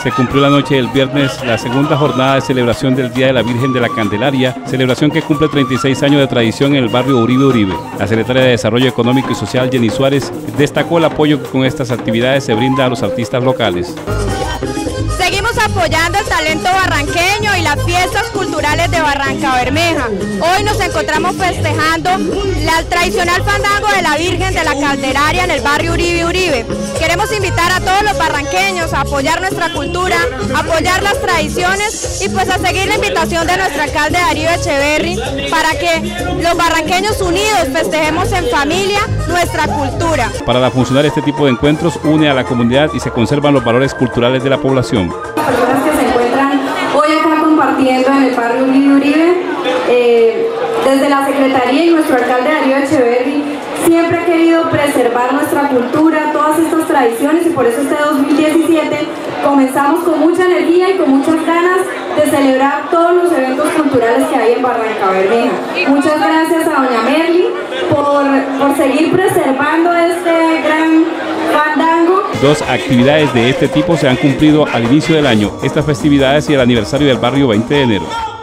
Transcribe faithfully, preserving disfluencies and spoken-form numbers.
se cumplió la noche del viernes la segunda jornada de celebración del Día de la Virgen de la Candelaria, celebración que cumple treinta y seis años de tradición en el barrio Uribe Uribe. La secretaria de Desarrollo Económico y Social, Jenny Suárez, destacó el apoyo que con estas actividades se brinda a los artistas locales. Seguimos apoyando el talento barranqueño y las fiestas culturales de Barrancabermeja. Hoy nos encontramos festejando la tradicional fandango de la Virgen de la Candelaria en el barrio Uribe Uribe. Queremos invitar a todos los barranqueños a apoyar nuestra cultura, apoyar las tradiciones y pues a seguir la invitación de nuestro alcalde Darío Echeverry para que los barranqueños unidos festejemos en familia nuestra cultura. Para la funcionaria, este tipo de encuentros une a la comunidad y se conservan los valores culturales de la población. Personas que se encuentran hoy acá compartiendo en el barrio Uribe Uribe, eh, desde la Secretaría y nuestro alcalde Darío Echeverry siempre ha querido preservar nuestra cultura, todas estas tradiciones, y por eso este dos mil diecisiete comenzamos con mucha energía y con muchas ganas de celebrar todos los eventos culturales que hay en Barrancabermeja. Muchas gracias a doña Merly por, por seguir preservando este gran fandango. Dos actividades de este tipo se han cumplido al inicio del año, estas festividades y el aniversario del barrio veinte de enero.